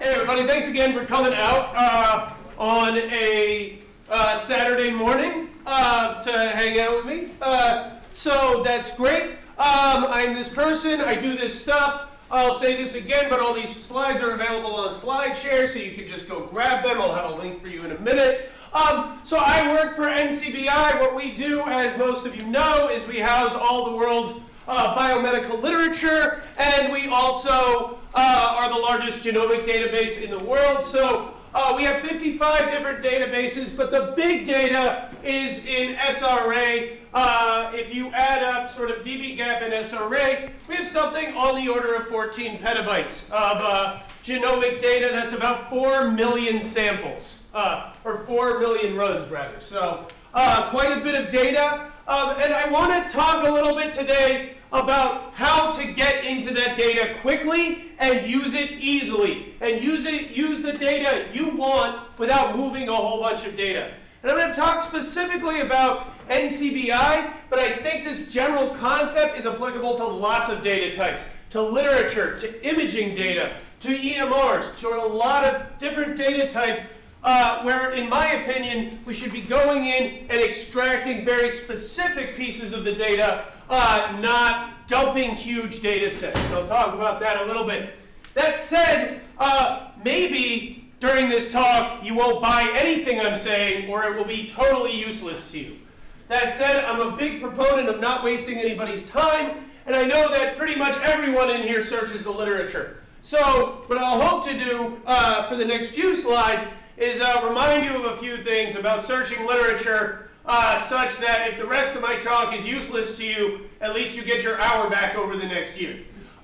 Hey everybody, thanks again for coming out on a Saturday morning to hang out with me. So that's great. I'm this person, I do this stuff. I'll say this again, but all these slides are available on SlideShare, so you can just go grab them. I'll have a link for you in a minute. So I work for NCBI. What we do, as most of you know, is we house all the world's biomedical literature, and we also are the largest genomic database in the world. So we have 55 different databases, but the big data is in SRA. If you add up sort of dbGaP and SRA, we have something on the order of 14 petabytes of genomic data. That's about 4 million samples, or 4 million runs rather. So quite a bit of data. And I want to talk a little bit today about how to get into that data quickly and use it easily. And use the data you want without moving a whole bunch of data. And I'm going to talk specifically about NCBI, but I think this general concept is applicable to lots of data types, to literature, to imaging data, to EMRs, to a lot of different data types, where, in my opinion, we should be going in and extracting very specific pieces of the data, not dumping huge data sets. So I'll talk about that a little bit. That said, maybe during this talk you won't buy anything I'm saying, or it will be totally useless to you. That said, I'm a big proponent of not wasting anybody's time, and I know that pretty much everyone in here searches the literature. So what I'll hope to do for the next few slides is remind you of a few things about searching literature, such that if the rest of my talk is useless to you, at least you get your hour back over the next year.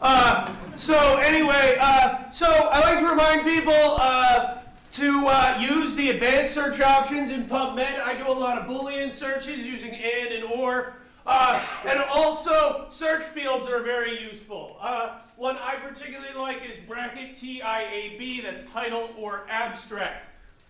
So anyway, so I like to remind people to use the advanced search options in PubMed. I do a lot of Boolean searches using and or. And also, search fields are very useful. One I particularly like is bracket TIAB, that's title or abstract.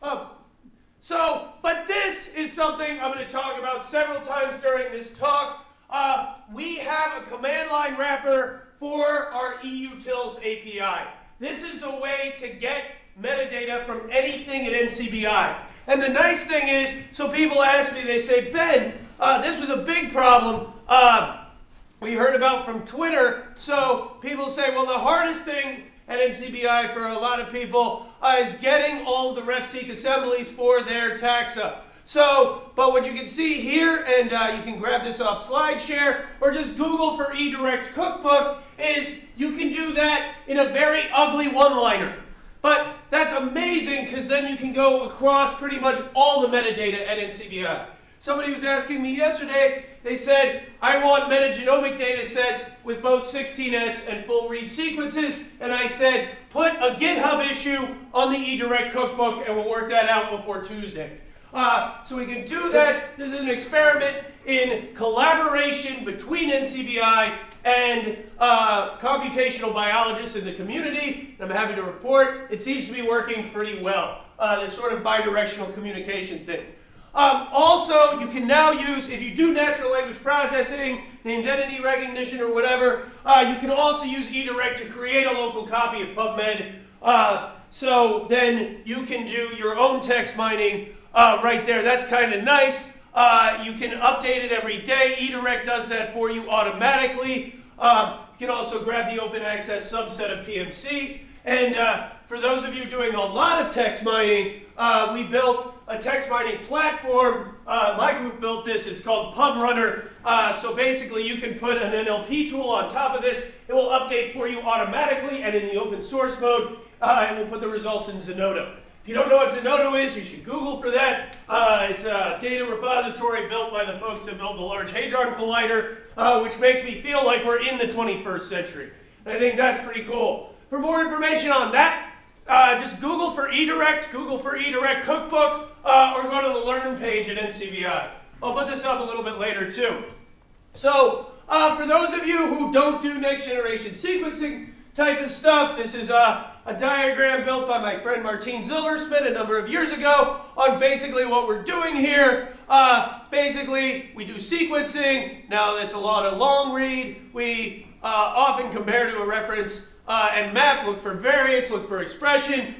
But this is something I'm going to talk about several times during this talk. We have a command line wrapper for our eUtils API. This is the way to get metadata from anything at NCBI. And the nice thing is, so people ask me, they say, Ben, this was a big problem we heard about from Twitter. So people say, well, the hardest thing at NCBI for a lot of people is getting all the RefSeq assemblies for their taxa. So, but what you can see here, and you can grab this off SlideShare, or just Google for eDirect Cookbook, is you can do that in a very ugly one-liner. But that's amazing, because then you can go across pretty much all the metadata at NCBI. Somebody was asking me yesterday, they said, I want metagenomic data sets with both 16S and full read sequences, and I said, put a GitHub issue on the eDirect Cookbook, and we'll work that out before Tuesday. So we can do that. This is an experiment in collaboration between NCBI and computational biologists in the community. And I'm happy to report it seems to be working pretty well, this sort of bidirectional communication thing. Also, you can now use, if you do natural language processing, named entity recognition or whatever, you can also use eDirect to create a local copy of PubMed. So then you can do your own text mining right there. That's kind of nice. You can update it every day. eDirect does that for you automatically. You can also grab the open access subset of PMC. And for those of you doing a lot of text mining, we built a text mining platform. My group built this. It's called PubRunner. So basically, you can put an NLP tool on top of this. It will update for you automatically and in the open source mode. And we'll put the results in Zenodo. If you don't know what Zenodo is, you should Google for that. It's a data repository built by the folks that built the Large Hadron Collider, which makes me feel like we're in the 21st century. And I think that's pretty cool. For more information on that, just Google for eDirect, Google for eDirect Cookbook, or go to the Learn page at NCBI. I'll put this up a little bit later too. So, for those of you who don't do next generation sequencing type of stuff, this is a diagram built by my friend Martine Zilversmith a number of years ago on basically what we're doing here. Basically, we do sequencing. Now, that's a lot of long read. We often compare to a reference and map, look for variance, look for expression.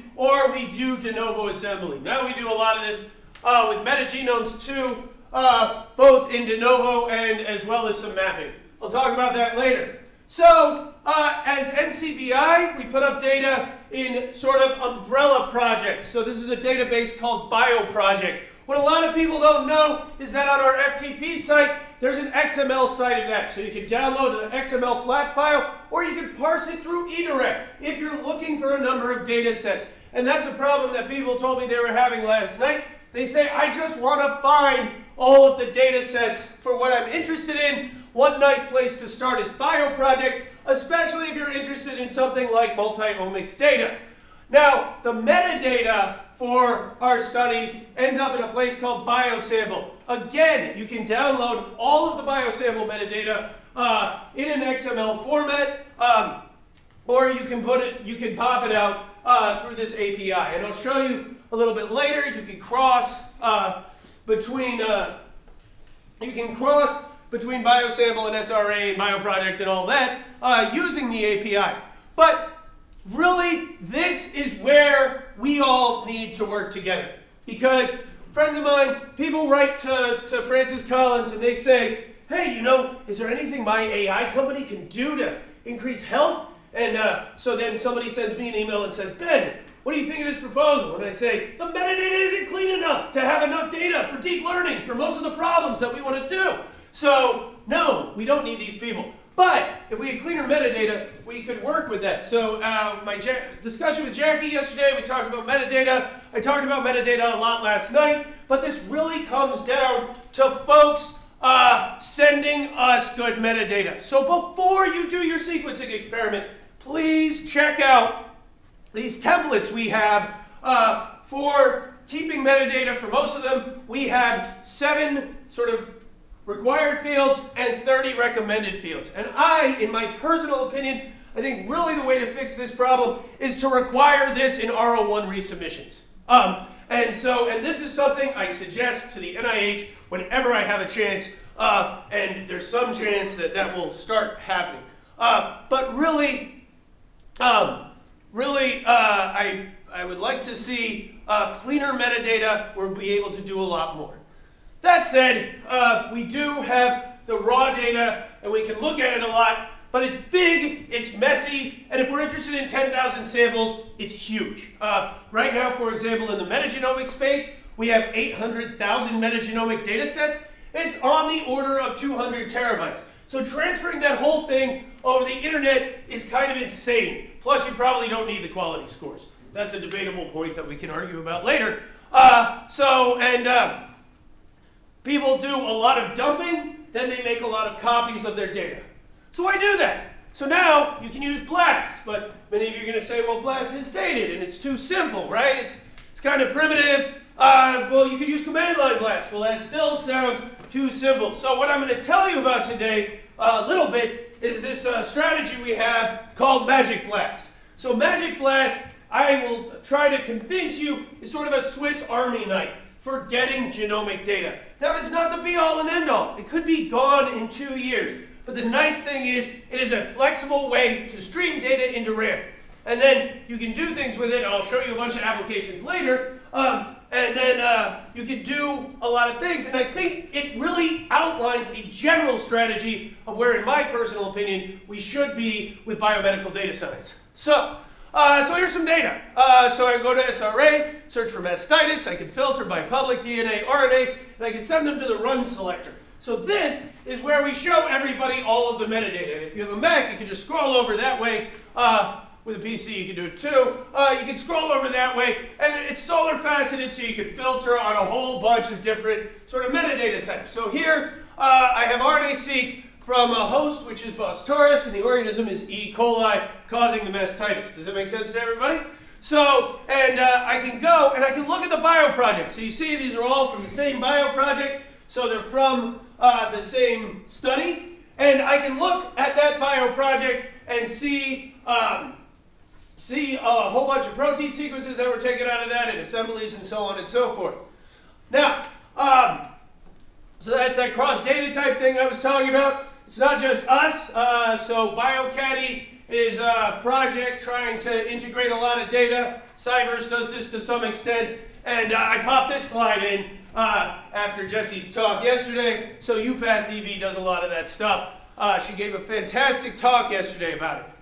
or we do de novo assembly. Now we do a lot of this with metagenomes too, both in de novo and as well as some mapping. I'll talk about that later. So as NCBI, we put up data in sort of umbrella projects. So this is a database called BioProject. What a lot of people don't know is that on our FTP site, there's an XML site of that. So you can download an XML flat file, or you can parse it through eDirect if you're looking for a number of data sets. And that's a problem that people told me they were having last night. They say, I just want to find all of the data sets for what I'm interested in. One nice place to start is BioProject, especially if you're interested in something like multi-omics data. Now, the metadata for our studies ends up in a place called Biosample. Again, you can download all of the Biosample metadata in an XML format, or you can pop it out through this API. And I'll show you a little bit later. You can cross between Biosample and SRA and BioProject and all that using the API. But really, this is where we all need to work together. Because friends of mine, people write to Francis Collins and they say, hey, you know, is there anything my AI company can do to increase health? And so then somebody sends me an email and says, Ben, what do you think of this proposal? And I say, the metadata isn't clean enough to have enough data for deep learning for most of the problems that we want to do. So no, we don't need these people. But if we had cleaner metadata, we could work with that. So my discussion with Jackie yesterday, we talked about metadata. I talked about metadata a lot last night. But this really comes down to folks sending us good metadata. So before you do your sequencing experiment, please check out these templates we have for keeping metadata. For most of them, we have 7 sort of required fields and 30 recommended fields. And in my personal opinion, I think really the way to fix this problem is to require this in R01 resubmissions. And this is something I suggest to the NIH whenever I have a chance, and there's some chance that that will start happening. But really, I would like to see cleaner metadata where we'll be able to do a lot more. That said, we do have the raw data, and we can look at it a lot, but it's big, it's messy, and if we're interested in 10,000 samples, it's huge. Right now, for example, in the metagenomic space, we have 800,000 metagenomic data sets. It's on the order of 200 terabytes. So transferring that whole thing over the internet is kind of insane. Plus, you probably don't need the quality scores. That's a debatable point that we can argue about later. People do a lot of dumping, then they make a lot of copies of their data. So why do that? So now you can use BLAST, but many of you are going to say, well, BLAST is dated and it's too simple, right? It's kind of primitive. Well, you could use command line BLAST. Well, that still sounds too simple. So what I'm going to tell you about today a little bit is this strategy we have called Magic BLAST. So Magic BLAST, I will try to convince you, is sort of a Swiss Army knife for getting genomic data. Now, it's not the be-all and end-all. It could be gone in 2 years. But the nice thing is, it is a flexible way to stream data into RAM. And then you can do things with it. I'll show you a bunch of applications later. And then you can do a lot of things. And I think it really outlines a general strategy of where, in my personal opinion, we should be with biomedical data science. So here's some data. So I go to SRA, search for mastitis. I can filter by public DNA, RNA, and I can send them to the run selector. So this is where we show everybody all of the metadata. And if you have a Mac, you can just scroll over that way. With a PC, you can do it too. You can scroll over that way, and it's solar faceted, so you can filter on a whole bunch of different sort of metadata types. So here, I have RNA-seq from a host, which is Bos taurus, and the organism is E. coli, causing the mastitis. Does that make sense to everybody? So, I can go, and I can look at the BioProject. So you see, these are all from the same BioProject, so they're from the same study. And I can look at that BioProject and see a whole bunch of protein sequences that were taken out of that, and assemblies, and so on and so forth. Now, so that's that cross-data type thing I was talking about. It's not just us. So BioCaddy is a project trying to integrate a lot of data. Cyverse does this to some extent, and I popped this slide in after Jesse's talk yesterday. So UPathDB does a lot of that stuff. She gave a fantastic talk yesterday about it.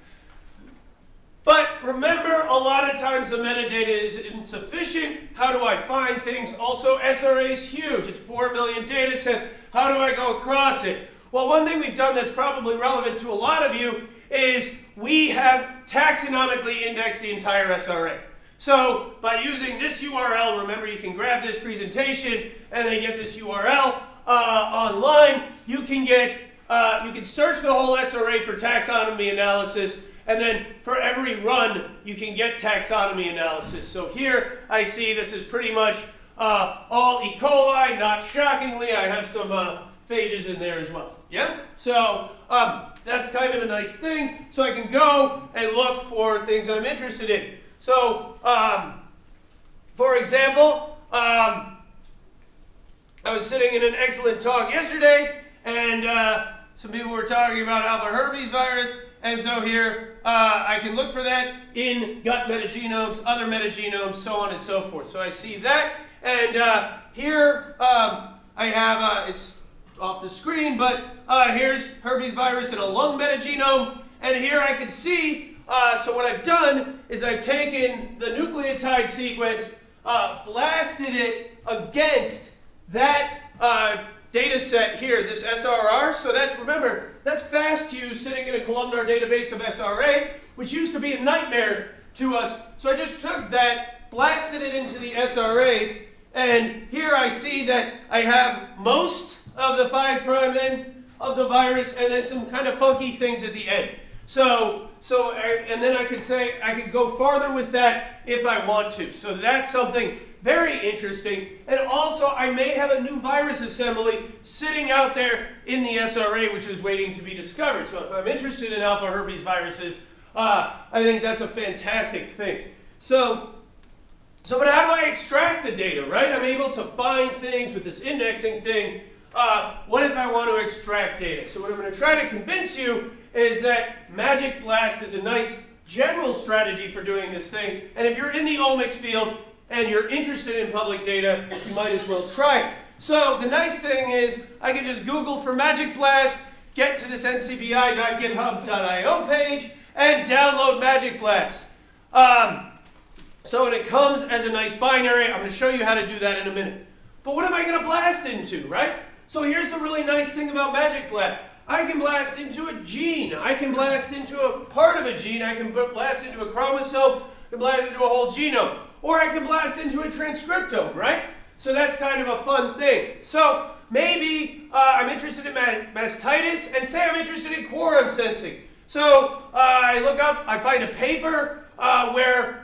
But remember, a lot of times the metadata is insufficient. How do I find things? Also, SRA is huge. It's 4 million data sets. How do I go across it? Well, one thing we've done that's probably relevant to a lot of you is we have taxonomically indexed the entire SRA. So by using this URL, remember you can grab this presentation and then get this URL online. You can search the whole SRA for taxonomy analysis, and then for every run you can get taxonomy analysis. So here I see this is pretty much all E. coli. Not shockingly, I have some phages in there as well. Yeah? So that's kind of a nice thing. So I can go and look for things I'm interested in. So, for example, I was sitting in an excellent talk yesterday, and some people were talking about alpha herpes virus, and so here I can look for that in gut metagenomes, other metagenomes, so on and so forth. So I see that, and here I have, it's off the screen, but here's herpes virus in a lung metagenome, and here I can see, so what I've done is I've taken the nucleotide sequence, blasted it against that data set here, this SRR. So that's, remember, that's FastQ sitting in a columnar database of SRA, which used to be a nightmare to us. So I just took that, blasted it into the SRA, and here I see that I have most of the 5' end of the virus, and then some kind of funky things at the end. And then I could say, I could go farther with that if I want to. So that's something very interesting. And also, I may have a new virus assembly sitting out there in the SRA, which is waiting to be discovered. So if I'm interested in alpha herpes viruses, I think that's a fantastic thing. But how do I extract the data, right? I'm able to find things with this indexing thing. What if I want to extract data? So what I'm going to try to convince you is that Magic Blast is a nice general strategy for doing this thing. And if you're in the omics field and you're interested in public data, you might as well try it. So the nice thing is I can just Google for Magic Blast, get to this ncbi.github.io page, and download Magic Blast. So it comes as a nice binary. I'm going to show you how to do that in a minute. But what am I going to blast into, right? So here's the really nice thing about Magic Blast. I can blast into a gene. I can blast into a part of a gene. I can blast into a chromosome. I can blast into a whole genome. Or I can blast into a transcriptome, right? So that's kind of a fun thing. So maybe I'm interested in mastitis, and say I'm interested in quorum sensing. So I look up, I find a paper where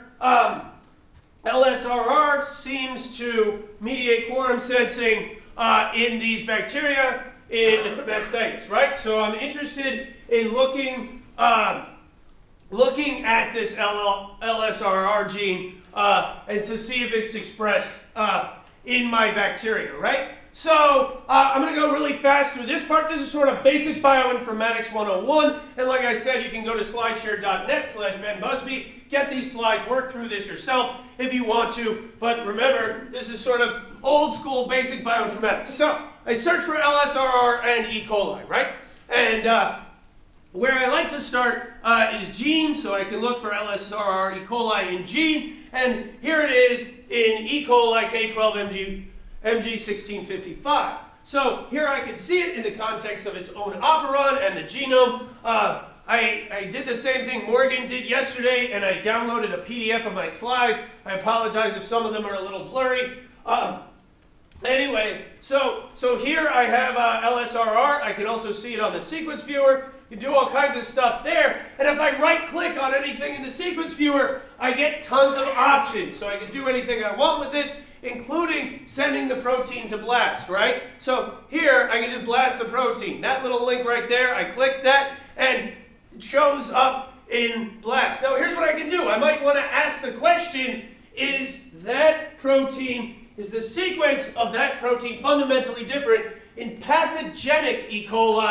LSRR seems to mediate quorum sensing in these bacteria in mastitis, right? So I'm interested in looking at this LSRR gene and to see if it's expressed in my bacteria, right? So I'm going to go really fast through this part. This is sort of basic bioinformatics 101. And like I said, you can go to slideshare.net/Ben Busby, get these slides, work through this yourself if you want to. But remember, this is sort of old school basic bioinformatics. So I search for LSRR and E. coli, right? And where I like to start is genes, so I can look for LSRR E. coli in gene. And here it is in E. coli K12 MG1655. So here I can see it in the context of its own operon and the genome. I did the same thing Morgan did yesterday, and I downloaded a PDF of my slides. I apologize if some of them are a little blurry. Anyway, so here I have LSRR. I can also see it on the sequence viewer. You can do all kinds of stuff there. And if I right-click on anything in the sequence viewer, I get tons of options. So I can do anything I want with this, including sending the protein to blast, right? So here, I can just blast the protein. That little link right there, I click that, and it shows up in blast. Now, here's what I can do. I might want to ask the question, is the sequence of that protein fundamentally different in pathogenic E. coli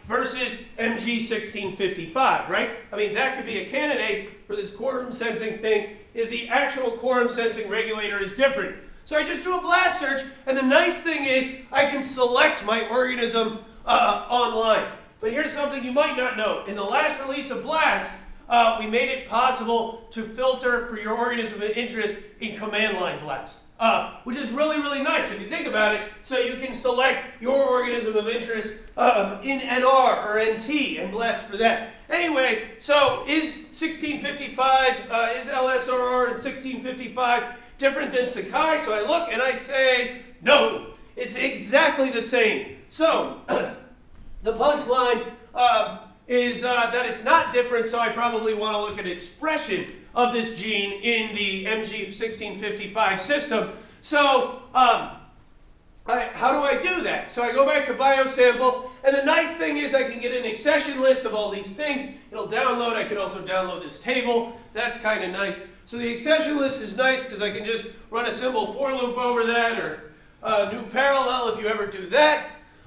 versus MG1655, right? I mean, that could be a candidate for this quorum sensing thing, is the actual quorum sensing regulator is different. So I just do a blast search, and the nice thing is I can select my organism online. But here's something you might not know. In the last release of BLAST, we made it possible to filter for your organism of interest in command line BLAST, which is really, really nice if you think about it. So you can select your organism of interest in NR or NT and BLAST for that. Anyway, so is 1655, is LSRR in 1655 different than Sakai? So I look and I say, no, it's exactly the same. So the punchline is that it's not different, so I probably want to look at expression of this gene in the MG1655 system. So how do I do that? So I go back to biosample, and the nice thing is I can get an accession list of all these things. It'll download. I can also download this table. That's kind of nice. So the accession list is nice because I can just run a simple for loop over that, or new parallel if you ever do that.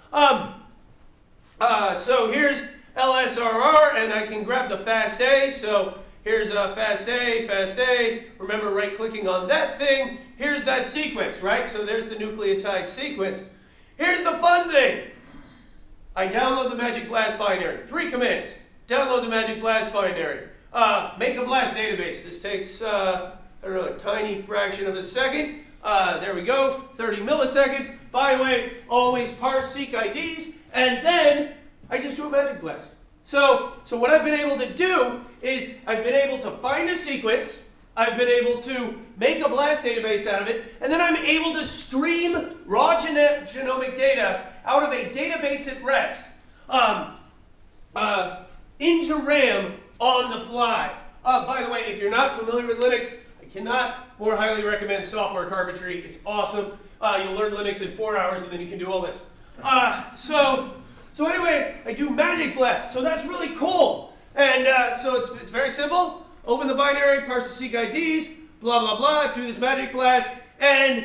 So here's LSRR, and I can grab the FASTA. So here's FASTA. Remember right-clicking on that thing. Here's that sequence, right? So there's the nucleotide sequence. Here's the fun thing. I download the Magic BLAST binary. 3 commands. Download the Magic BLAST binary. Make a BLAST database. This takes, I don't know, a tiny fraction of a second. There we go, 30 milliseconds. By the way, always parse seq IDs, and then I just do a Magic BLAST. So what I've been able to do is I've been able to find a sequence, I've been able to make a BLAST database out of it, and then I'm able to stream raw genomic data out of a database at rest into RAM on the fly. By the way, if you're not familiar with Linux, I cannot more highly recommend Software Carpentry. It's awesome. You'll learn Linux in 4 hours, and then you can do all this. So anyway, I do Magic BLAST. So that's really cool. And so it's very simple. Open the binary, parse the seq IDs, blah, blah, blah, do this Magic BLAST, and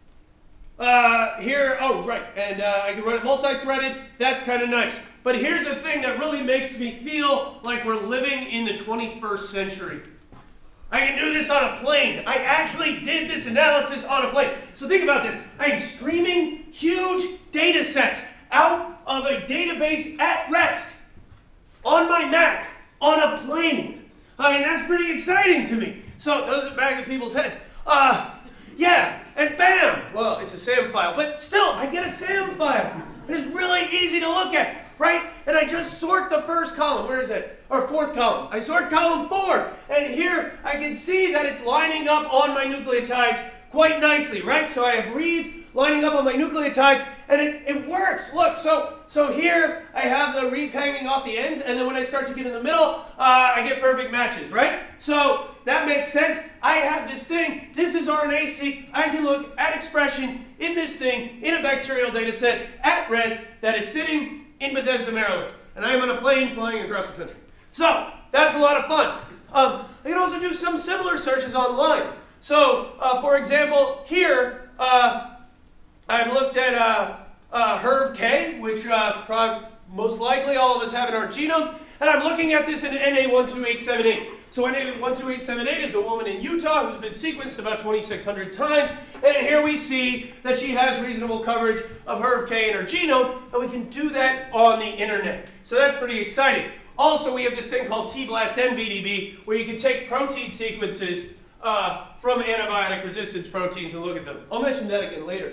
here, oh, right, and I can run it multi-threaded. That's kind of nice. But here's the thing that really makes me feel like we're living in the 21st century. I can do this on a plane. I actually did this analysis on a plane. So think about this. I'm streaming huge data sets out of a database at rest on my Mac on a plane. I mean, that's pretty exciting to me. So those are back in people's heads. Yeah, and bam! Well, it's a SAM file, but still, I get a SAM file. It's really easy to look at, right? And I just sort the first column. Where is it? Or fourth column. I sort column 4, and here I can see that it's lining up on my nucleotides quite nicely, right? So I have reads lining up on my nucleotides, and it works. Look, so here I have the reads hanging off the ends, and then when I start to get in the middle, I get perfect matches, right? So that makes sense. I have this thing. This is RNA-seq. I can look at expression in this thing in a bacterial data set at rest that is sitting in Bethesda, Maryland. And I am on a plane flying across the country. So that's a lot of fun. I can also do some similar searches online. So, for example, here I've looked at HERV-K, which most likely all of us have in our genomes, and I'm looking at this in NA12878. So NA12878 is a woman in Utah who's been sequenced about 2,600 times, and here we see that she has reasonable coverage of HERV-K in her genome, and we can do that on the internet. So that's pretty exciting. Also, we have this thing called T-BLAST-NVDB, where you can take protein sequences from antibiotic resistance proteins and look at them. I'll mention that again later.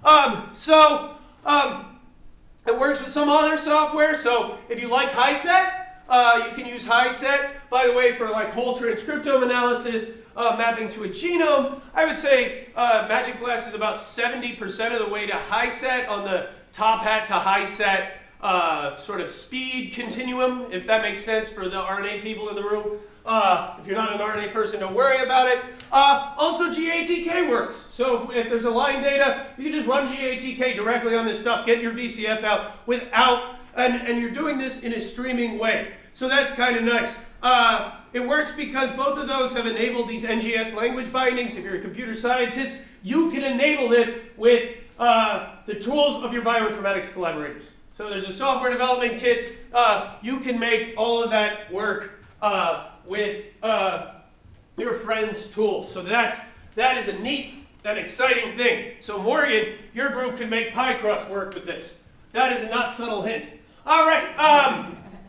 It works with some other software. So if you like HiSet, you can use HiSet, by the way, for like whole transcriptome analysis, mapping to a genome. I would say Magic BLAST is about 70% of the way to HiSet on the top hat to HiSet sort of speed continuum, if that makes sense for the RNA people in the room. If you're not an RNA person, don't worry about it. Also, GATK works. So if there's a line data, you can just run GATK directly on this stuff, get your VCF out without, and you're doing this in a streaming way. So that's kind of nice. It works because both of those have enabled these NGS language bindings. If you're a computer scientist, you can enable this with the tools of your bioinformatics collaborators. So there's a software development kit. You can make all of that work with your friend's tools. So that is a neat and exciting thing. So Morgan, your group can make PyCrust work with this. That is a not subtle hint. All right.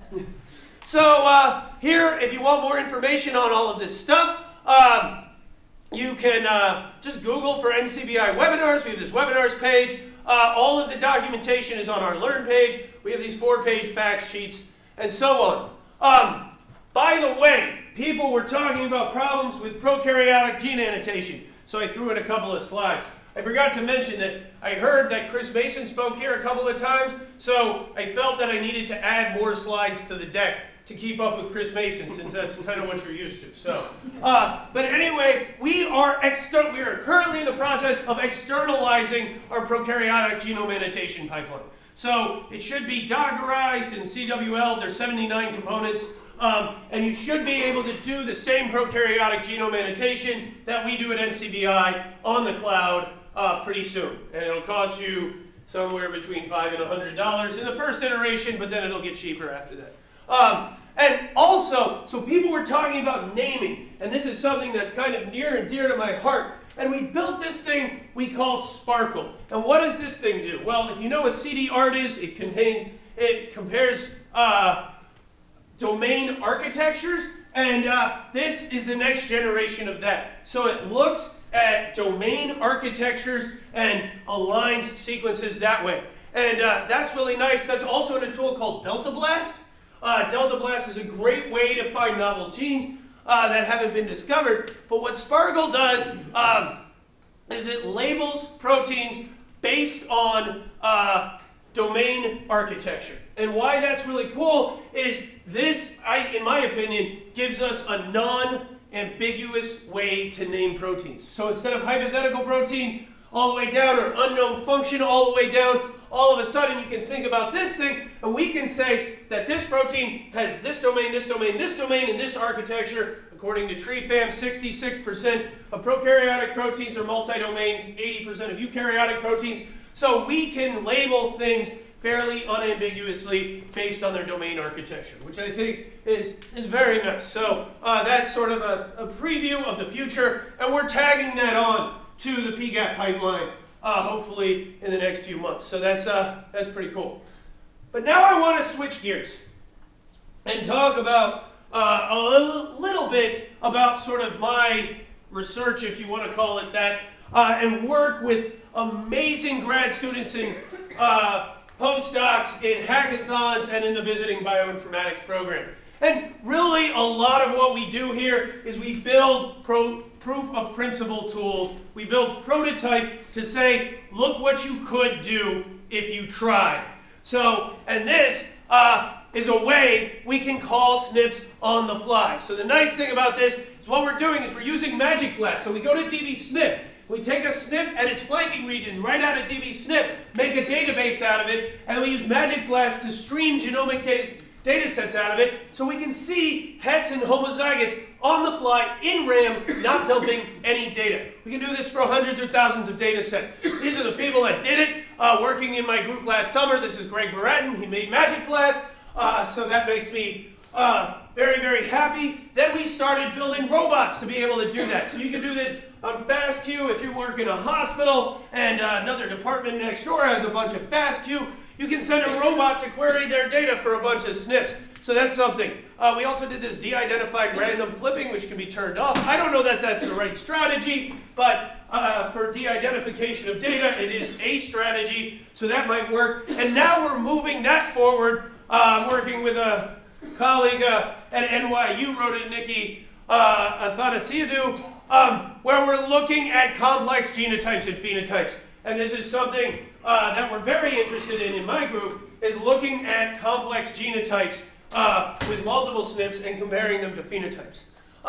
So here, if you want more information on all of this stuff, you can just Google for NCBI webinars. We have this webinars page. All of the documentation is on our Learn page. We have these 4-page fact sheets and so on. By the way, people were talking about problems with prokaryotic gene annotation, so I threw in a couple of slides. I forgot to mention that I heard that Chris Mason spoke here a couple of times, so I felt that I needed to add more slides to the deck to keep up with Chris Mason, since that's kind of what you're used to. So, but anyway, we are currently in the process of externalizing our prokaryotic genome annotation pipeline. So it should be Dockerized in CWL. There's 79 components. And you should be able to do the same prokaryotic genome annotation that we do at NCBI on the cloud pretty soon. And it'll cost you somewhere between $5 and $100 in the first iteration, but then it'll get cheaper after that. And also, so people were talking about naming, and this is something that's kind of near and dear to my heart. And we built this thing we call Sparkle. And what does this thing do? Well, if you know what CD-ART is, it compares domain architectures, and this is the next generation of that. So it looks at domain architectures and aligns sequences that way. And that's really nice. That's also in a tool called DeltaBlast. DeltaBlast is a great way to find novel genes that haven't been discovered. But what Sparkle does is it labels proteins based on domain architecture. And why that's really cool is this, in my opinion, gives us a non-ambiguous way to name proteins. So instead of hypothetical protein all the way down or unknown function all the way down, all of a sudden you can think about this thing, and we can say that this protein has this domain, this domain, this domain, and this architecture. According to TreeFam, 66% of prokaryotic proteins are multi-domains, 80% of eukaryotic proteins. So we can label things fairly unambiguously based on their domain architecture, which I think is very nice. So that's sort of a preview of the future, and we're tagging that on to the PGAP pipeline, hopefully in the next few months. So that's pretty cool. But now I want to switch gears and talk about a little bit about sort of my research, if you want to call it that, and work with amazing grad students in postdocs, in hackathons, and in the visiting bioinformatics program. And really, a lot of what we do here is we build proof of principle tools. We build prototype to say, look what you could do if you tried. So, and this is a way we can call SNPs on the fly. So the nice thing about this is what we're doing is we're using MagicBlast. So we go to dbSNP. We take a SNP and its flanking regions right out of dbSNP, make a database out of it, and we use MagicBlast to stream genomic data sets out of it so we can see hets and homozygotes on the fly in RAM, not dumping any data. We can do this for hundreds or thousands of data sets. These are the people that did it, working in my group last summer. This is Greg Barattin. He made MagicBlast, so that makes me very, very happy. Then we started building robots to be able to do that. So you can do this on FastQ if you work in a hospital and another department next door has a bunch of FastQ. You can send a robot to query their data for a bunch of SNPs. So that's something. We also did this de-identified random flipping, which can be turned off. I don't know that that's the right strategy, but for de-identification of data, it is a strategy, so that might work. And now we're moving that forward, working with a colleague at NYU, wrote it, Nikki Athanasiadou, where we're looking at complex genotypes and phenotypes. And this is something that we're very interested in my group, is looking at complex genotypes with multiple SNPs and comparing them to phenotypes.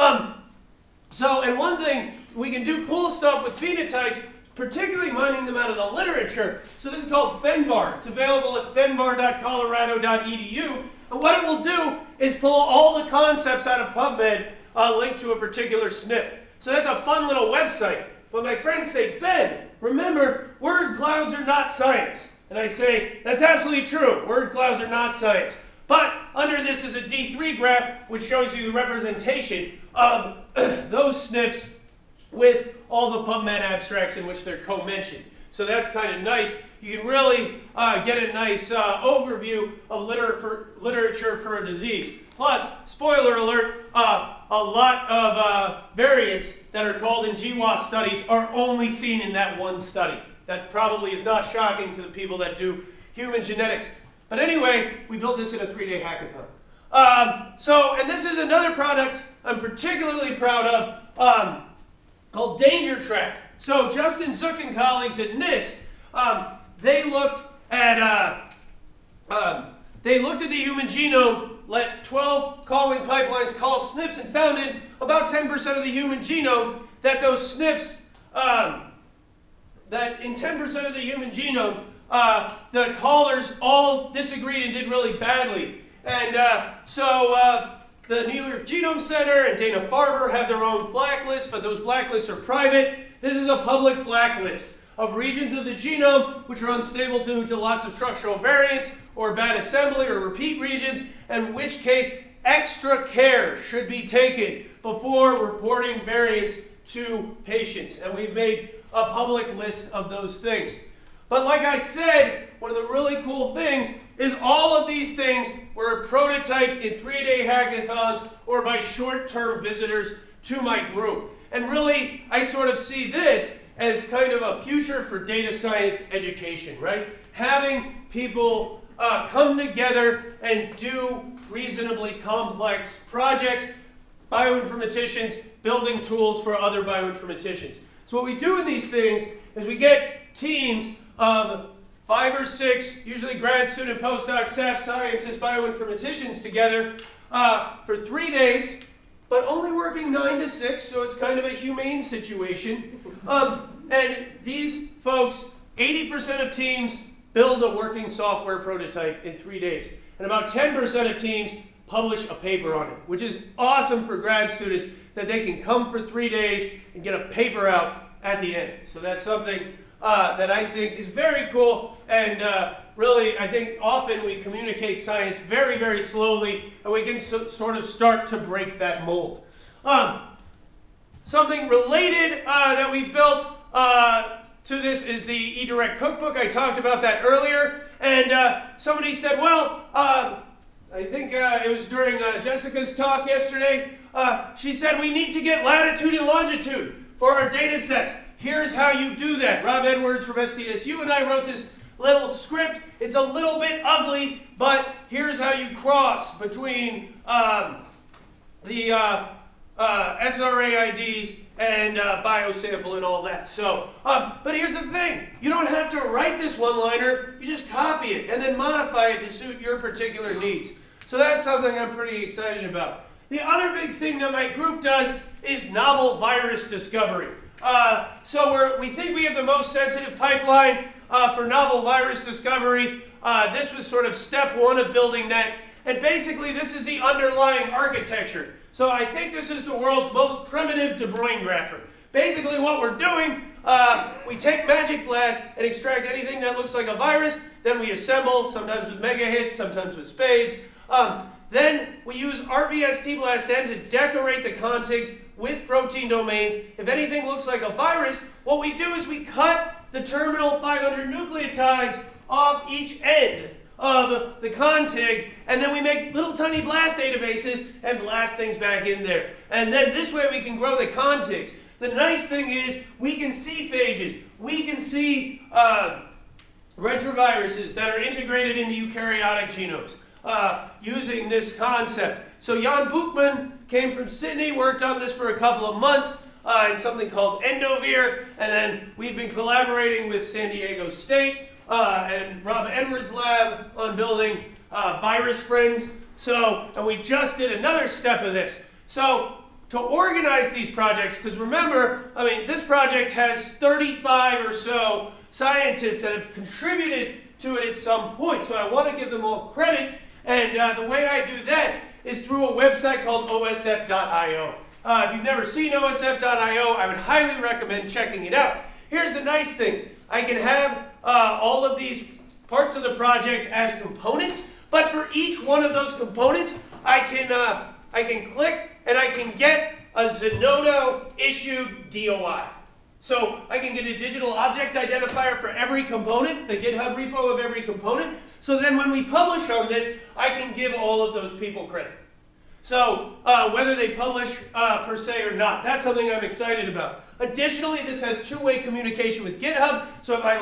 And one thing, we can do cool stuff with phenotypes, particularly mining them out of the literature. So this is called FenVar. It's available at fenvar.colorado.edu. And what it will do is pull all the concepts out of PubMed linked to a particular SNP. So that's a fun little website. But my friends say, Ben, remember, word clouds are not science. And I say, that's absolutely true. Word clouds are not science. But under this is a D3 graph, which shows you the representation of those SNPs with all the PubMed abstracts in which they're co-mentioned. So that's kind of nice. You can really get a nice overview of literature for a disease. Plus, spoiler alert, a lot of variants that are called in GWAS studies are only seen in that one study. That probably is not shocking to the people that do human genetics. But anyway, we built this in a 3-day hackathon. And this is another product I'm particularly proud of called DangerTrack. So Justin Zook and colleagues at NIST, they looked at the human genome, let 12 calling pipelines call SNPs, and found in about 10% of the human genome that those SNPs, that in 10% of the human genome, the callers all disagreed and did really badly. And the New York Genome Center and Dana-Farber have their own blacklists, but those blacklists are private. This is a public blacklist of regions of the genome which are unstable due to lots of structural variants or bad assembly or repeat regions, in which case extra care should be taken before reporting variants to patients. And we've made a public list of those things. But like I said, one of the really cool things is all of these things were prototyped in 3-day hackathons or by short-term visitors to my group. And really, I sort of see this as kind of a future for data science education, right? Having people come together and do reasonably complex projects, bioinformaticians building tools for other bioinformaticians. So what we do in these things is we get teams of 5 or 6, usually grad student, postdoc, staff scientists, bioinformaticians together for 3 days, but only working 9 to 6, so it's kind of a humane situation. And these folks, 80% of teams build a working software prototype in 3 days. And about 10% of teams publish a paper on it, which is awesome for grad students that they can come for 3 days and get a paper out at the end. So that's something that I think is very cool, and really I think often we communicate science very, very slowly, and we can sort of start to break that mold. Something related that we built to this is the eDirect Cookbook. I talked about that earlier, and somebody said, well, I think it was during Jessica's talk yesterday, she said we need to get latitude and longitude for our data sets. Here's how you do that. Rob Edwards from SDSU and I wrote this little script. It's a little bit ugly, but here's how you cross between the SRA IDs and biosample and all that. So, but here's the thing. You don't have to write this one-liner. You just copy it and then modify it to suit your particular needs. So that's something I'm pretty excited about. The other big thing that my group does is novel virus discovery. So we think we have the most sensitive pipeline for novel virus discovery. This was sort of step 1 of building that. And basically, this is the underlying architecture. So I think this is the world's most primitive De Bruijn grapher. Basically, what we're doing, we take Magic Blast and extract anything that looks like a virus. Then we assemble, sometimes with mega hits, sometimes with spades. Then we use RBST-BLAST-N to decorate the contigs with protein domains. If anything looks like a virus, what we do is we cut the terminal 500 nucleotides off each end of the contig, and then we make little tiny blast databases and blast things back in there. And then this way we can grow the contigs. The nice thing is we can see phages. We can see retroviruses that are integrated into eukaryotic genomes using this concept. So Jan Boekman came from Sydney, worked on this for a couple of months in something called Endovir, and then we've been collaborating with San Diego State and Rob Edwards' lab on building virus friends. So, and we just did another step of this. So, to organize these projects, because remember, I mean, this project has 35 or so scientists that have contributed to it at some point. So I want to give them all credit, and the way I do that is through a website called osf.io. If you've never seen osf.io, I would highly recommend checking it out. Here's the nice thing. I can have all of these parts of the project as components, but for each one of those components, I can click and I can get a Zenodo issued DOI. So I can get a digital object identifier for every component, the GitHub repo of every component. So then when we publish on this, I can give all of those people credit. So whether they publish per se or not, that's something I'm excited about. Additionally, this has two-way communication with GitHub. So if I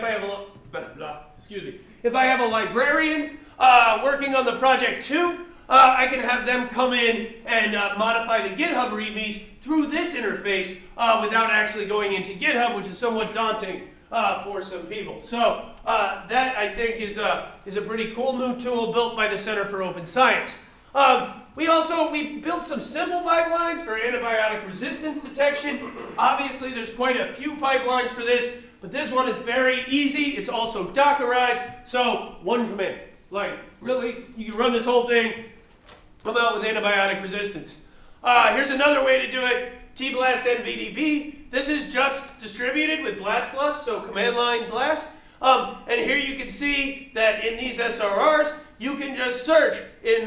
have a librarian working on the project too, I can have them come in and modify the GitHub READMEs through this interface without actually going into GitHub, which is somewhat daunting for some people. So that, I think, is a pretty cool new tool built by the Center for Open Science. We built some simple pipelines for antibiotic resistance detection. Obviously, there's quite a few pipelines for this, but this one is very easy. It's also Dockerized, so one command. Like, really, you can run this whole thing, come out with antibiotic resistance. Here's another way to do it, tblast NVDB. This is just distributed with BlastPlus, so command line blast. And here you can see that in these SRRs, you can just search in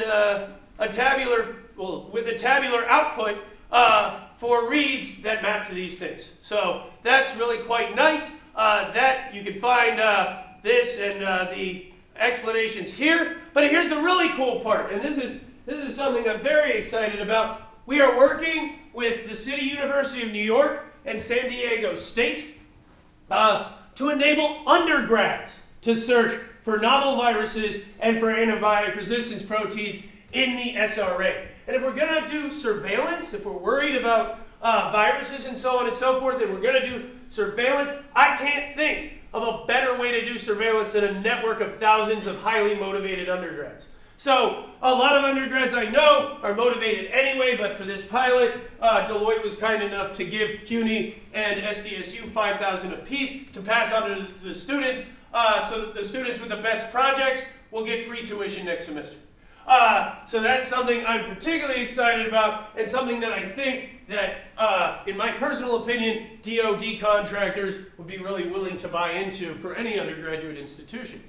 with a tabular output for reads that map to these things. So that's really quite nice. That you can find this and the explanations here. But here's the really cool part, and this is something I'm very excited about. We are working with the City University of New York and San Diego State to enable undergrads to search for novel viruses and for antibiotic resistance proteins in the SRA. And if we're going to do surveillance, if we're worried about viruses and so on and so forth, and we're going to do surveillance, I can't think of a better way to do surveillance than a network of thousands of highly motivated undergrads. So a lot of undergrads I know are motivated anyway, but for this pilot, Deloitte was kind enough to give CUNY and SDSU $5,000 apiece to pass on to the students, so that the students with the best projects will get free tuition next semester. So that's something I'm particularly excited about, and something that I think that, in my personal opinion, DoD contractors would be really willing to buy into for any undergraduate institution.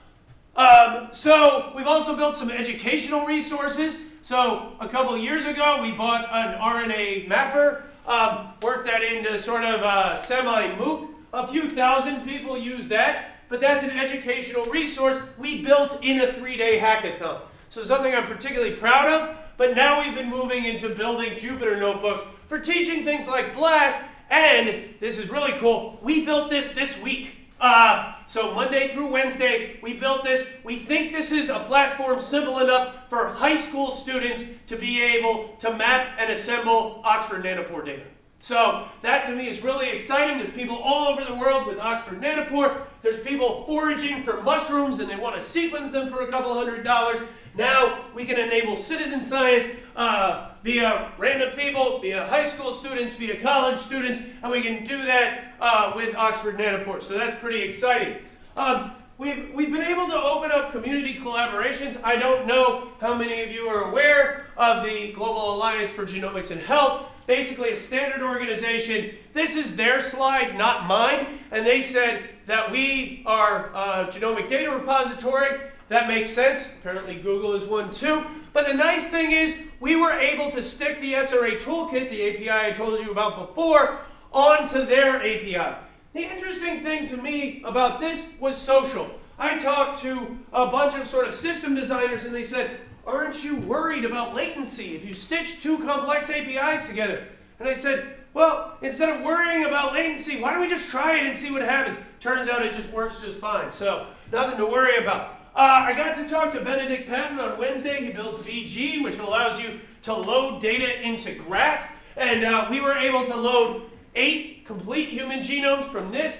So we've also built some educational resources. So a couple of years ago, we bought an RNA mapper, worked that into sort of semi-MOOC. A few thousand people use that, but that's an educational resource we built in a 3-day hackathon. So something I'm particularly proud of, but now we've been moving into building Jupyter notebooks for teaching things like BLAST, and this is really cool, we built this week. So Monday through Wednesday, we built this. We think this is a platform simple enough for high school students to be able to map and assemble Oxford Nanopore data. So that to me is really exciting. There's people all over the world with Oxford Nanopore. There's people foraging for mushrooms and they want to sequence them for a couple $100. Now we can enable citizen science via random people, via high school students, via college students, and we can do that with Oxford Nanopore. So that's pretty exciting. We've been able to open up community collaborations. I don't know how many of you are aware of the Global Alliance for Genomics and Health. Basically a standard organization. This is their slide, not mine, and they said that we are a genomic data repository. That makes sense. Apparently Google is one too. But the nice thing is we were able to stick the SRA toolkit, the API I told you about before, onto their API. The interesting thing to me about this was social. I talked to a bunch of sort of system designers and they said, aren't you worried about latency if you stitch two complex APIs together? And I said, well, instead of worrying about latency, why don't we just try it and see what happens? Turns out it just works just fine, so nothing to worry about. I got to talk to Benedict Patton on Wednesday. He builds VG, which allows you to load data into graphs. And we were able to load 8 complete human genomes from NIST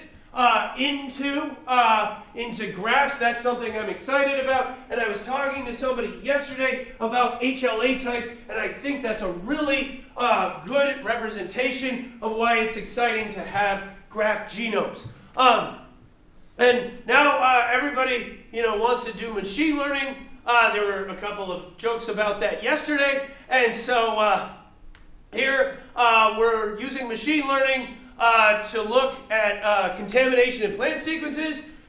into graphs. That's something I'm excited about. And I was talking to somebody yesterday about HLA types, and I think that's a really good representation of why it's exciting to have graph genomes. And now everybody, wants to do machine learning. There were a couple of jokes about that yesterday, and so here we're using machine learning to look at contamination in plant sequences.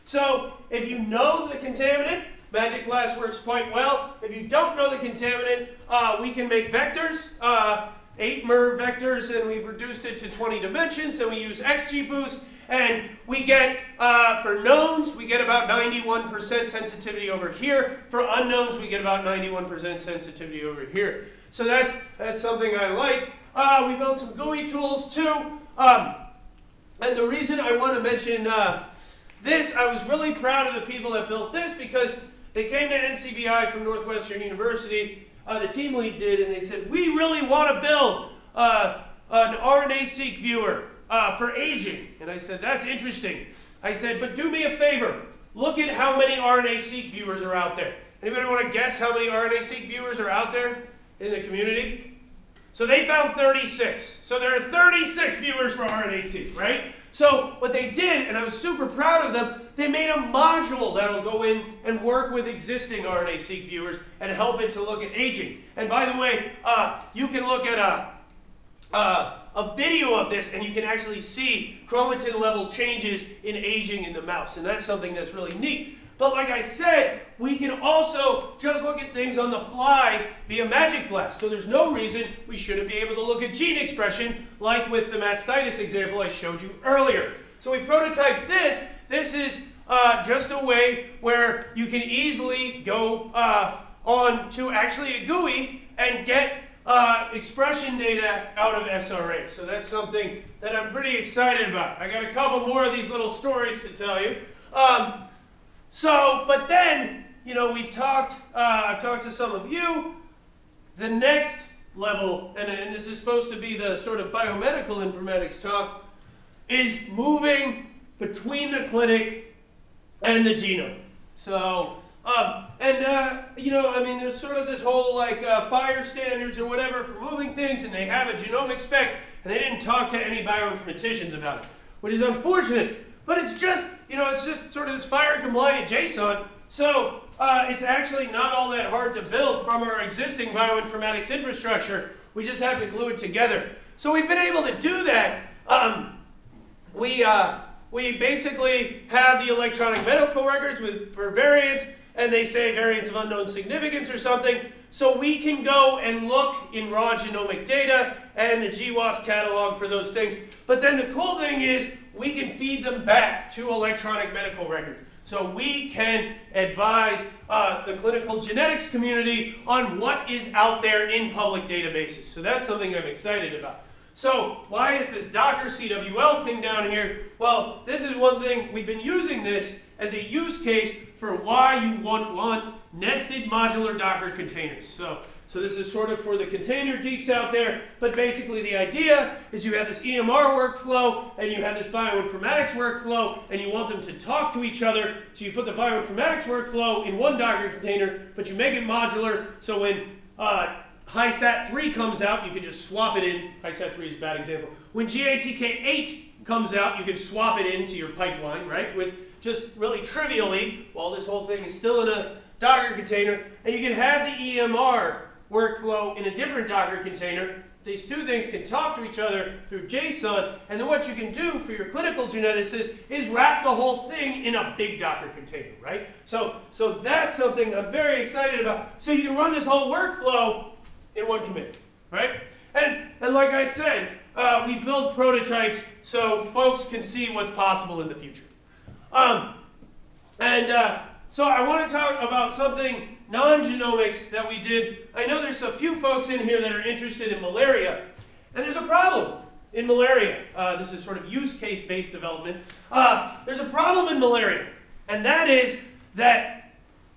So if you know the contaminant, Magic Blast works quite well. If you don't know the contaminant, we can make vectors, 8 MER vectors, and we've reduced it to 20 dimensions, and we use XGBoost, and we get, for knowns, we get about 91% sensitivity over here. For unknowns, we get about 91% sensitivity over here. So that's something I like. We built some GUI tools too. And the reason I want to mention this, I was really proud of the people that built this because they came to NCBI from Northwestern University, the team lead did, and they said, we really want to build an RNA-seq viewer for aging. And I said, that's interesting. I said, but do me a favor. Look at how many RNA-seq viewers are out there. Anybody want to guess how many RNA-seq viewers are out there in the community? So they found 36. So there are 36 viewers for RNA-seq, right? So what they did, and I was super proud of them, they made a module that'll go in and work with existing RNA-seq viewers and help it to look at aging. And by the way, you can look at a video of this and you can actually see chromatin level changes in aging in the mouse. And that's something that's really neat. But like I said, we can also just look at things on the fly via Magic Blast. So there's no reason we shouldn't be able to look at gene expression like with the mastitis example I showed you earlier. So we prototyped this. This is just a way where you can easily go on to actually a GUI and get expression data out of SRA. So that's something that I'm pretty excited about. I got a couple more of these little stories to tell you. But then, you know, I've talked to some of you. The next level, and this is supposed to be the sort of biomedical informatics talk, is moving between the clinic and the genome. So, you know, I mean, there's sort of this whole like FHIR standards or whatever for moving things, and they have a genomic spec, and they didn't talk to any bioinformaticians about it, which is unfortunate. But it's just, you know, it's just sort of this FHIR compliant JSON. So it's actually not all that hard to build from our existing bioinformatics infrastructure. We just have to glue it together. So we've been able to do that. We basically have the electronic medical records for variants, and they say variants of unknown significance or something. So we can go and look in raw genomic data and the GWAS catalog for those things. But then the cool thing is we can feed them back to electronic medical records. So we can advise the clinical genetics community on what is out there in public databases. So that's something I'm excited about. So why is this Docker CWL thing down here? Well, this is one thing, we've been using this as a use case for why you want nested modular Docker containers. So this is sort of for the container geeks out there, but basically the idea is you have this EMR workflow and you have this bioinformatics workflow and you want them to talk to each other. So you put the bioinformatics workflow in one Docker container, but you make it modular so when HiSat3 comes out, you can just swap it in. HiSat3 is a bad example. When GATK8 comes out, you can swap it into your pipeline, right? With just really trivially, while this whole thing is still in a Docker container, and you can have the EMR workflow in a different Docker container. These two things can talk to each other through JSON, and then what you can do for your clinical geneticist is wrap the whole thing in a big Docker container, right? So that's something I'm very excited about. So you can run this whole workflow in one commit, right? And like I said, we build prototypes so folks can see what's possible in the future. So I want to talk about something non-genomics that we did. I know there's a few folks in here that are interested in malaria, and there's a problem in malaria. This is sort of use case-based development. There's a problem in malaria, and that is that,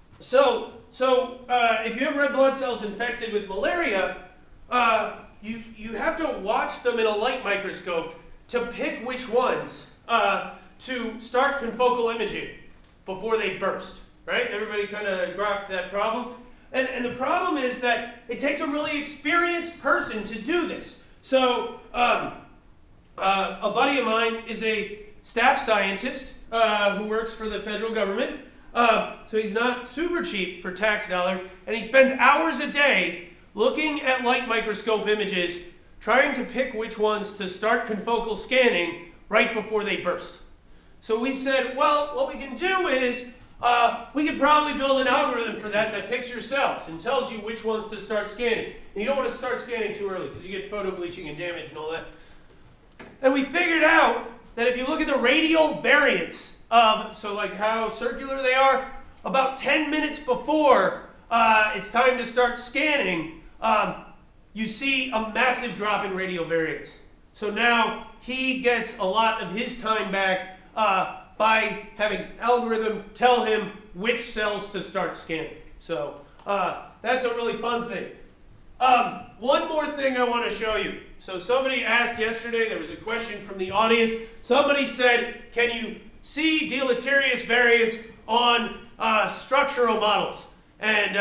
if you have red blood cells infected with malaria, you have to watch them in a light microscope to pick which ones to start confocal imaging before they burst. Right? Everybody kind of grokked that problem. And the problem is that it takes a really experienced person to do this. So a buddy of mine is a staff scientist who works for the federal government. So he's not super cheap for tax dollars. And he spends hours a day looking at light microscope images, trying to pick which ones to start confocal scanning right before they burst. So we said, well, what we can do is we could probably build an algorithm for that picks your cells and tells you which ones to start scanning. And you don't want to start scanning too early because you get photo bleaching and damage and all that. And we figured out that if you look at the radial variance of, so like how circular they are, about 10 minutes before it's time to start scanning, you see a massive drop in radial variance. So now he gets a lot of his time back by having algorithm tell him which cells to start scanning. So that's a really fun thing. One more thing I want to show you. So somebody asked yesterday, there was a question from the audience. Somebody said, can you see deleterious variance on structural models? And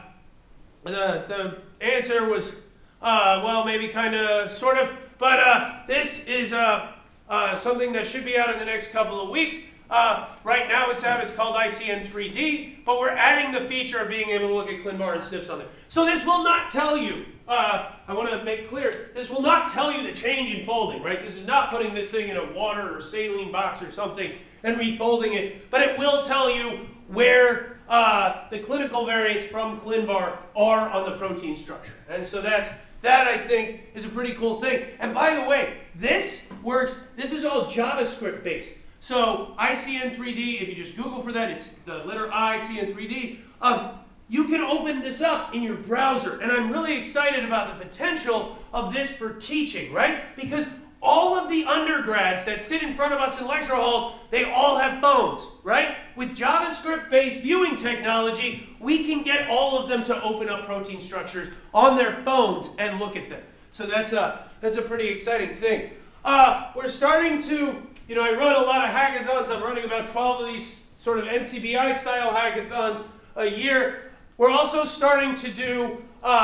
the answer was, well, maybe kind of, sort of. But this is something that should be out in the next couple of weeks. Right now it's out, it's called ICN3D, but we're adding the feature of being able to look at ClinVar and SNPs on there. So this will not tell you, I want to make clear, this will not tell you the change in folding, right? This is not putting this thing in a water or saline box or something and refolding it, but it will tell you where the clinical variants from ClinVar are on the protein structure. And so that I think is a pretty cool thing. And by the way, this works, this is all JavaScript based. So ICN3D, if you just Google for that, it's the letter I, ICN3D. You can open this up in your browser. And I'm really excited about the potential of this for teaching, right? Because all of the undergrads that sit in front of us in lecture halls, they all have phones, right? With JavaScript-based viewing technology, we can get all of them to open up protein structures on their phones and look at them. So that's a pretty exciting thing. We're starting to, you know, I run a lot of hackathons. I'm running about 12 of these sort of NCBI-style hackathons a year. We're also starting to do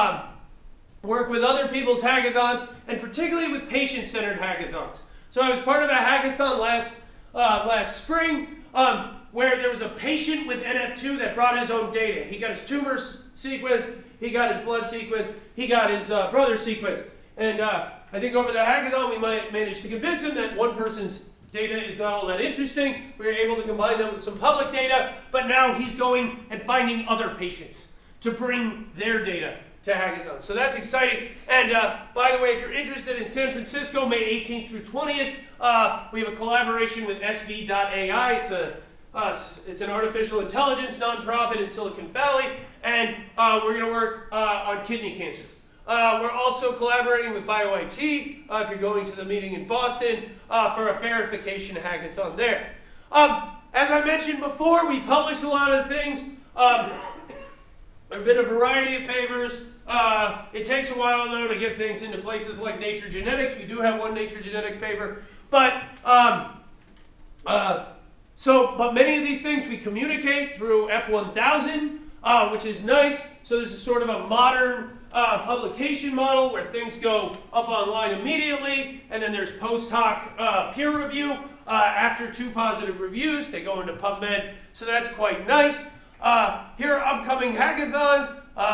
work with other people's hackathons, and particularly with patient-centered hackathons. So I was part of a hackathon last spring where there was a patient with NF2 that brought his own data. He got his tumor sequence, he got his blood sequence, he got his brother sequence. And I think over the hackathon we might manage to convince him that one person's data is not all that interesting. We were able to combine that with some public data, but now he's going and finding other patients to bring their data to hackathon. So that's exciting. And by the way, if you're interested in San Francisco, May 18th through 20th, we have a collaboration with SV.ai. It's an artificial intelligence nonprofit in Silicon Valley, and we're going to work on kidney cancer. We're also collaborating with BioIT, if you're going to the meeting in Boston, for a verification hackathon there. As I mentioned before, we published a lot of things. There have been a variety of papers. It takes a while, though, to get things into places like Nature Genetics. We do have one Nature Genetics paper. But many of these things we communicate through F1000, which is nice. So this is sort of a modern publication model where things go up online immediately, and then there's post hoc peer review. After 2 positive reviews, they go into PubMed. So that's quite nice. Here are upcoming hackathons,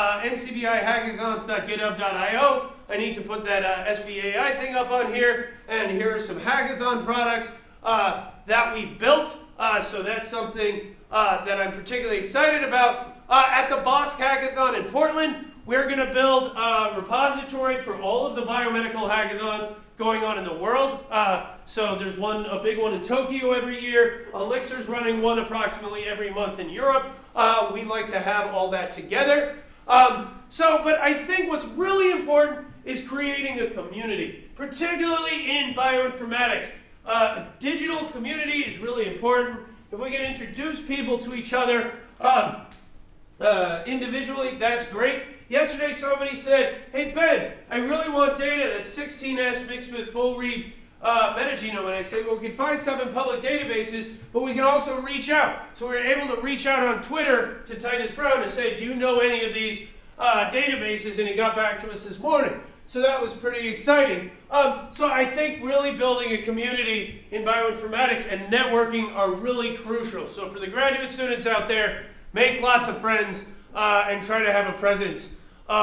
ncbihackathons.github.io. I need to put that SVAI thing up on here. And here are some hackathon products that we've built. So that's something that I'm particularly excited about. At the BOSC Hackathon in Portland, we're going to build a repository for all of the biomedical hackathons going on in the world. So there's a big one in Tokyo every year. Elixir's running one approximately every month in Europe. We'd like to have all that together. But I think what's really important is creating a community, particularly in bioinformatics. A digital community is really important. If we can introduce people to each other individually, that's great. Yesterday somebody said, hey Ben, I really want data that's 16S mixed with full read metagenome. And I said, well, we can find stuff in public databases, but we can also reach out. So we were able to reach out on Twitter to Titus Brown and say, do you know any of these databases? And he got back to us this morning. So that was pretty exciting. So I think really building a community in bioinformatics and networking are really crucial. So for the graduate students out there, make lots of friends and try to have a presence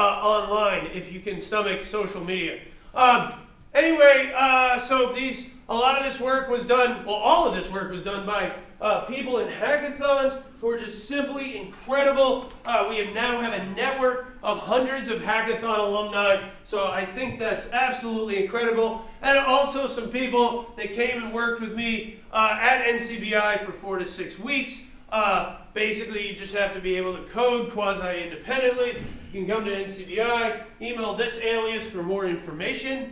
online if you can stomach social media. So these a lot of this work was done, well, all of this work was done by people in hackathons who are just simply incredible. We now have a network of hundreds of hackathon alumni, so I think that's absolutely incredible. And also some people that came and worked with me at NCBI for 4 to 6 weeks. Basically, you just have to be able to code quasi-independently. You can come to NCBI, email this alias for more information.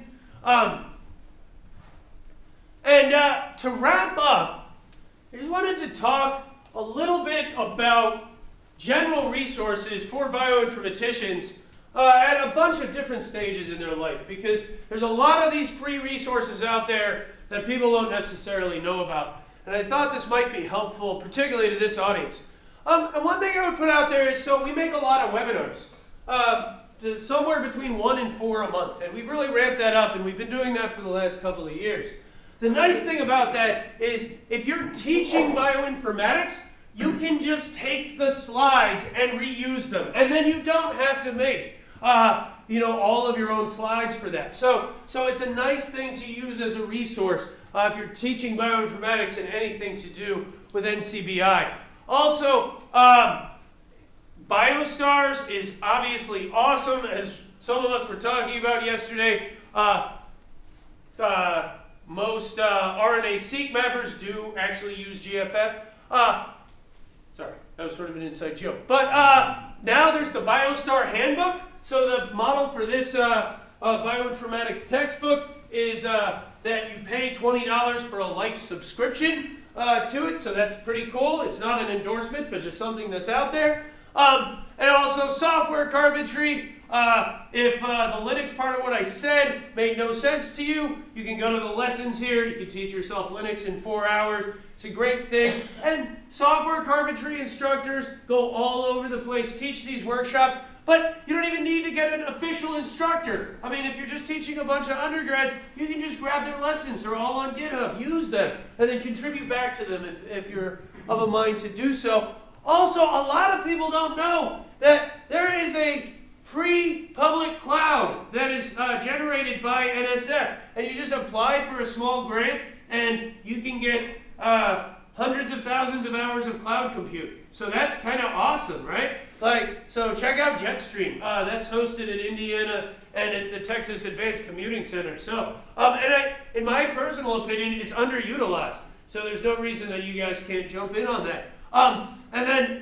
To wrap up, I just wanted to talk a little bit about general resources for bioinformaticians at a bunch of different stages in their life, because there's a lot of these free resources out there that people don't necessarily know about. And I thought this might be helpful, particularly to this audience. And one thing I would put out there is, so we make a lot of webinars, somewhere between 1 and 4 a month. And we've really ramped that up, and we've been doing that for the last couple of years. The nice thing about that is if you're teaching bioinformatics, you can just take the slides and reuse them. And then you don't have to make all of your own slides for that. So it's a nice thing to use as a resource if you're teaching bioinformatics and anything to do with NCBI. Also, BioStars is obviously awesome, as some of us were talking about yesterday. Most RNA-seq mappers do actually use GFF. Sorry, that was sort of an inside joke. But now there's the BioStar Handbook. So the model for this bioinformatics textbook is that you pay $20 for a life subscription to it. So that's pretty cool. It's not an endorsement, but just something that's out there. And also software carpentry. If the Linux part of what I said made no sense to you, you can go to the lessons here. You can teach yourself Linux in 4 hours. It's a great thing. And software carpentry instructors go all over the place, teach these workshops, but you don't even need to get an official instructor. I mean, if you're just teaching a bunch of undergrads, you can just grab their lessons. They're all on GitHub. Use them, and then contribute back to them if you're of a mind to do so. Also, a lot of people don't know that there is a free public cloud that is generated by NSF, and you just apply for a small grant, and you can get hundreds of thousands of hours of cloud compute. So that's kind of awesome, right? So check out Jetstream. That's hosted at Indiana and at the Texas Advanced Commuting Center. So, in my personal opinion, it's underutilized. So there's no reason that you guys can't jump in on that. And then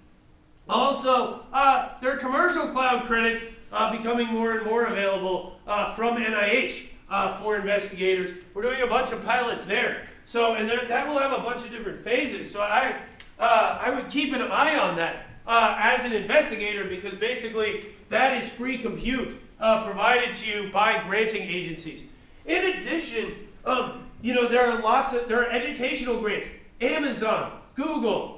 also, there are commercial cloud credits becoming more and more available from NIH for investigators. We're doing a bunch of pilots there. So, and that will have a bunch of different phases. So I would keep an eye on that as an investigator, because basically that is free compute provided to you by granting agencies. In addition, there are educational grants. Amazon, Google,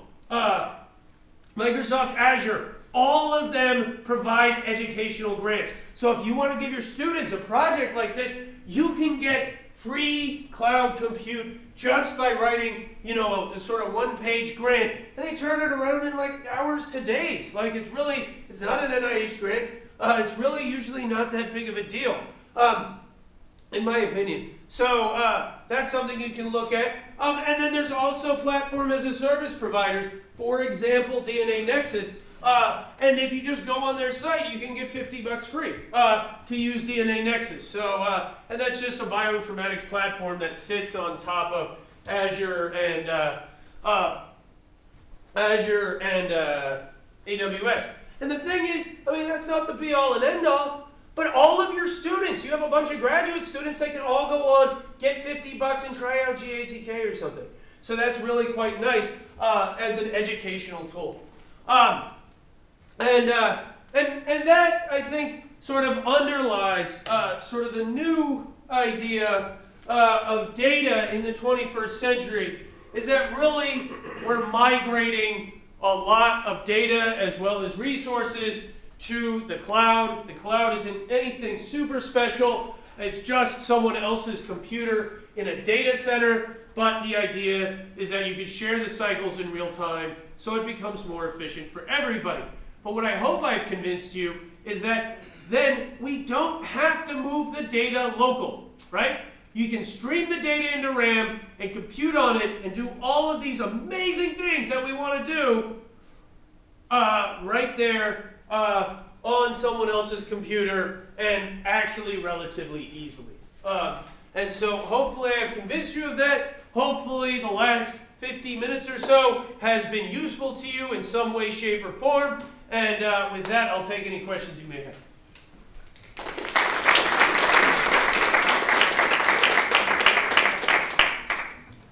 Microsoft Azure, all of them provide educational grants. So if you want to give your students a project like this, you can get free cloud compute just by writing, a sort of one-page grant, and they turn it around in like hours to days. Like it's not an NIH grant. It's really usually not that big of a deal, in my opinion. So that's something you can look at. And then there's also platform as a service providers. For example, DNA Nexus. And if you just go on their site, you can get $50 free to use DNA Nexus. So, and that's just a bioinformatics platform that sits on top of Azure and AWS. And the thing is, that's not the be-all and end-all, but all of your students, you have a bunch of graduate students, they can all go on, get $50 and try out GATK or something. So that's really quite nice as an educational tool. And that, I think, sort of underlies sort of the new idea of data in the 21st century, is that really we're migrating a lot of data as well as resources to the cloud. The cloud isn't anything super special. It's just someone else's computer in a data center, but the idea is that you can share the cycles in real time so it becomes more efficient for everybody. But what I hope I've convinced you is that then we don't have to move the data local, right? you can stream the data into RAM and compute on it and do all of these amazing things that we want to do right there on someone else's computer, and actually relatively easily. And so hopefully I've convinced you of that. Hopefully the last 50 minutes or so has been useful to you in some way, shape, or form. And with that, I'll take any questions you may have.